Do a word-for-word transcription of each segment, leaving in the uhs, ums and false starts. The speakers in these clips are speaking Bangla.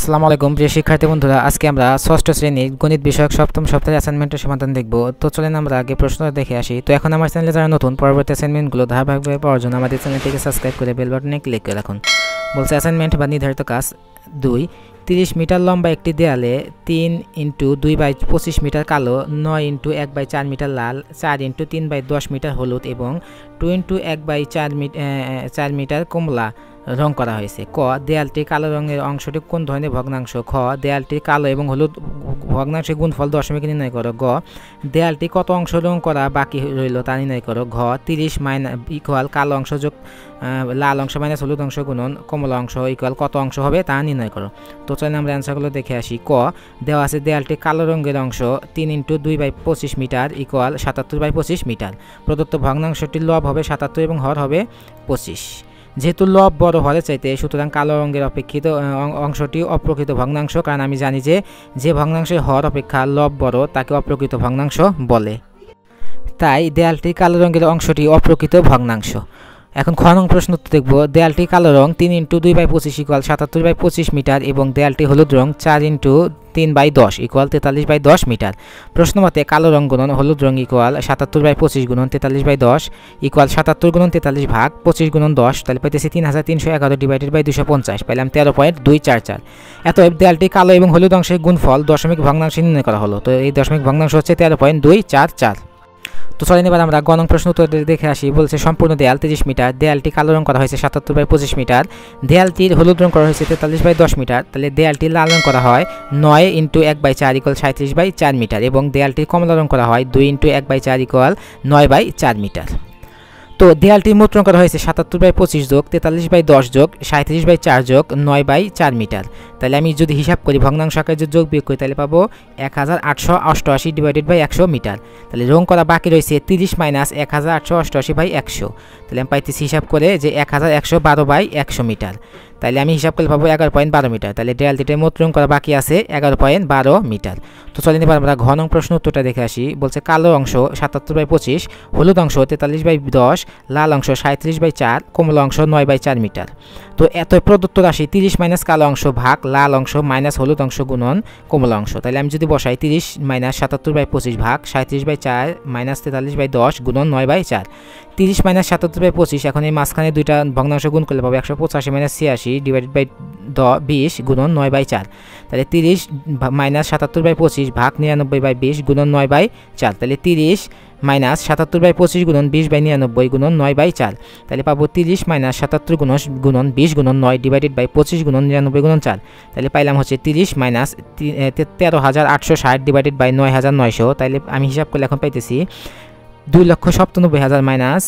আসসালামু আলাইকুম প্রিয় শিক্ষার্থী বন্ধুরা, আজকে আমরা ষষ্ঠ শ্রেণীর গণিত বিষয়ক সপ্তম সপ্তাহের অ্যাসাইনমেন্টের সমাধান দেখব। তো চলেন আমরা আগে প্রশ্ন দেখে আসি। তো এখন আমার চ্যানেলে যারা নতুন, পরবর্তী অ্যাসাইনমেন্টগুলো ধারাবাহিকভাবে পাওয়ার জন্য আমাদের চ্যানেলটিকে সাবস্ক্রাইব করে বেল বাটনে ক্লিক করে রাখুন। বলছে অ্যাসাইনমেন্ট বা নির্ধারিত কাজ দুই, তিরিশ মিটার লম্বা একটি দেয়ালে তিন ইন্টু দুই বাই পঁচিশ মিটার কালো, নয় ইন্টু এক বাই চার মিটার লাল, চার ইন্টু তিন বাই দশ মিটার হলুদ এবং টু ইন্টু এক বাই চার চার মিটার কমলা রং করা হয়েছে। ক, দেয়ালটি কালো রঙের অংশটি কোন ধরনের ভগ্নাংশ? খ, দেয়ালটি কালো এবং হলুদ ভগ্নাংশের গুণফল দশমিক নির্ণয় করো। গ, দেয়ালটি কত অংশ রং করা বাকি রইল তা নির্ণয় করো। ঘ, তিরিশ মাইনাস ইকুয়াল কালো অংশ যোগ লাল অংশ মাইনাস হলুদ অংশ গুণন কমলা অংশ ইকুয়াল কত অংশ হবে তা নির্ণয় করো। তো চলেন আমরা অ্যান্সারগুলো দেখে আসি। ক, দেওয়া আছে দেয়ালটি কালো রঙের অংশ তিন ইন্টু দুই বাই পঁচিশ মিটার ইকুয়াল সাতাত্তর বাই পঁচিশ মিটার। প্রদত্ত ভগ্নাংশটির লব হবে সাতাত্তর এবং হর হবে পঁচিশ। যেহেতু লব বড় হরে চাইতে, সুতরাং কালো রঙের অপেক্ষিত অংশটি অপ্রকৃত ভগ্নাংশ, কারণ আমি জানি যে যে ভগ্নাংশের হর অপেক্ষা লব বড় তাকে অপ্রকৃত ভগ্নাংশ বলে। তাই দেয়ালটি কালো রঙের অংশটি অপ্রকৃত ভগ্নাংশ। এখন খ নং প্রশ্ন দেখব। দেয়ালটি কালো রং তিন ইন্টু দুই বাই পঁচিশ ইকুয়াল সাতাত্তর বাই পঁচিশ মিটার এবং দেয়ালটি হলুদ রং চার ইন্টু তিন বাই দশ ইকুয়াল তেতাল্লিশ বাই দশ মিটার। প্রশ্ন মতে কালো রং গুণন হলুদ রং ইকুয়াল সাতাত্তর বাই পঁচিশ গুণন তেতাল্লিশ বাই দশ ইকুয়াল সাতাত্তর গুণন তেতাল্লিশ ভাগ পঁচিশ গুণন দশ, তাহলে পাইতেছি তিন হাজার তিনশো এগারো ডিভাইডেড বাই দুশো পঞ্চাশ, পাইলাম তেরো পয়েন্ট দুই চার চার। এতএব দেয়ালটি কালো এবং হলুদ অংশের গুণফল দশমিক ভগ্নাংশে নির্ণয় করা হলো। তো এই দশমিক ভগ্নাংশ হচ্ছে তেরো পয়েন্ট দুই চার চার। তো চলেন এবার আমরা গ নং প্রশ্ন উত্তর দেখে আসি। বলছে সম্পূর্ণ দেয়াল তিরিশ মিটার, দেয়ালটি কালো রং করা হয়েছে সাতাত্তর বাই পঁচিশ মিটার, দেয়ালটির হলুদ রং করা হয়েছে তেতাল্লিশ বাই দশ মিটার, তাহলে দেয়ালটি লাল রং করা হয় নয় ইন্টু এক বাই চার ইকুয়াল সাঁত্রিশ বাই চার মিটার এবং দেয়ালটির কমলা রং করা হয় দুই ইন্টু এক বাই চার ইকুয়াল নয় বাই চার মিটার। তো দেয়ালটির মোট রং করা হয়েছে সাতাত্তর বাই পঁচিশ যোগ তেতাল্লিশ বাই দশ যোগ সাঁত্রিশ বাই চার যোগ নয় বাই চার মিটার। তাহলে আমি যদি হিসাব করি ভগ্নাংশ আকারে যদি যোগ বিয়োগ করি তাহলে পাবো এক হাজার আটশো অষ্টআশি ডিভাইডেড বাই একশো মিটার। তাহলে রং করা বাকি রয়েছে তিরিশ মাইনাস এক হাজার আটশো অষ্টআশি বাই একশো। তাহলে আমি পাইতেছি হিসাব করে যে এক হাজার একশো বারো বাই একশো মিটার। তাহলে আমি হিসাব করলে পাবো এগারো পয়েন্ট বারো মিটার। তাহলে দেয়ালটিতে মোট রং করা বাকি আছে এগারো পয়েন্ট বারো মিটার। তো চলেন এবার আমরা ঘ নং প্রশ্ন উত্তরটা দেখে আসি। বলছে কালো অংশ সাতাত্তর বাই পঁচিশ, হলুদ অংশ তেতাল্লিশ বাই দশ, লাল অংশ সাঁত্রিশ বাই চার, কমলা অংশ নয় বাই চার মিটার। তো এত প্রদত্ত রাশি তিরিশ মাইনাস কালো অংশ ভাগ লাল অংশ মাইনাস হলুদ অংশ গুণন কমলা অংশ। তাহলে আমি যদি বসাই তিরিশ মাইনাস সাতাত্তর বাই পঁচিশ ভাগ সাঁত্রিশ বাই চার মাইনাস তেতাল্লিশ বাই দশ গুণন নয় বাই চার, তিরিশ মাইনাস সাতাত্তর বাই পঁচিশ, এখন এই মাঝখানে দুইটা ভগ্নাংশ গুণ করলে পাবো একশো পঁচাশি মাইনাস ছিয়াশি ডিভাইডেড বাই দ বিশ গুণন নয় বাই চার। তাহলে তিরিশ মাইনাস সাতাত্তর বাই পঁচিশ ভাগ নিরানব্বই বাই বিশ গুণন নয় বাই চার। তাহলে তিরিশ মাইনাস সাতাত্তর বাই পঁচিশ গুণন বিশ বাই নিরানব্বই গুণন নয় বাই চার। তাহলে পাবো তিরিশ মাইনাস সাতাত্তর গুণ গুণন বিশ গুণন নয় ডিভাইডেড বাই পঁচিশ গুণন নিরানব্বই গুণন চার। তাহলে পাইলাম হচ্ছে তিরিশ মাইনাস তেরো হাজার আটশো ষাট ডিভাইডেড বাই নয় হাজার নয়শো। তাহলে আমি হিসাব করলে এখন পাইতেছি দুই লক্ষ সপ্তানব্বই হাজার মাইনাস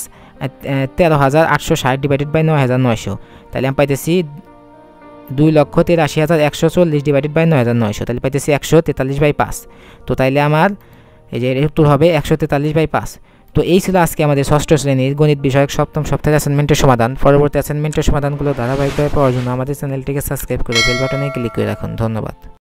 তেরো হাজার আটশো ষাট ডিভাইডেড বাই নয় হাজার নয়শো। তাহলে আমি পাইতেছি দুই লক্ষ তিরাশি হাজার একশো চল্লিশ ডিভাইডেড বাই নয় হাজার নয়শো। তাহলে পাইতেছি একশো তেতাল্লিশ বাই পাঁচ। তো তাইলে আমার এই যে উত্তর হবে একশো তেতাল্লিশ বাই পাঁচ। তো এই ছিল আজকে আমাদের ষষ্ঠ শ্রেণীর গণিত বিষয়ক সপ্তম সপ্তাহের অ্যাসাইনমেন্টের সমাধান। পরবর্তী অ্যাসাইনমেন্টের সমাধানগুলো ধারাবাহিকভাবে পাওয়ার জন্য আমাদের চ্যানেলটিকে সাবস্ক্রাইব করে বেল বাটনে ক্লিক করে রাখুন। ধন্যবাদ।